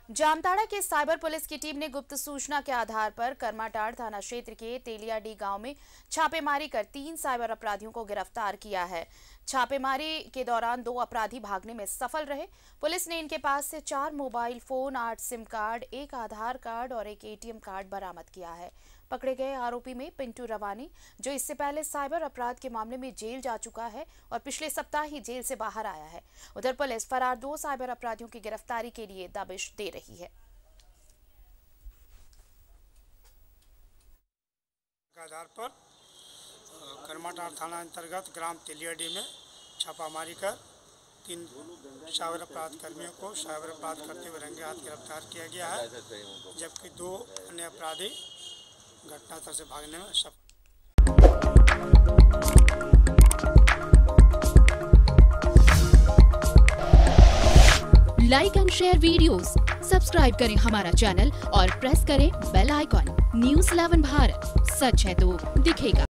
जामताड़ा के cyber police की team ने गुप्त सूचना के आधार पर करमाटाड़ थाना क्षेत्र के तेलियाडी गांव में छापेमारी कर 3 साइबर अपराधियों को गिरफ्तार किया है। छापेमारी के दौरान 2 अपराधी भागने में सफल रहे। पुलिस ने इनके पास से 4 mobile phone, 8 SIM card, 1 Aadhaar card और 1 एटीएम कार्ड बरामद किया है। पकड़े गए आरोपी में पिंटू रवानी, जो इससे पहले साइबर अपराध के मामले में जेल जा चुका है और पिछले सप्ताह ही जेल से बाहर आया है। उधर पुलिस फरार 2 साइबर अपराधियों की गिरफ्तारी के लिए दबिश दे रही है। आधार पर करमाटाड़ थाना अंतर्गत ग्राम तेलियाडी में छापामारी कर 3 साइबर अपराध कर्मियों को साइबर अपराध करते हुए रंगे हाथ गिरफ्तार किया गया है, जबकि 2 अन्य अपराधी घटनास्थल से भागने में सफल। Like and share videos, subscribe करें हमारा चैनल और प्रेस करें बेल आइकॉन। News 11 भारत, सच है तो दिखेगा।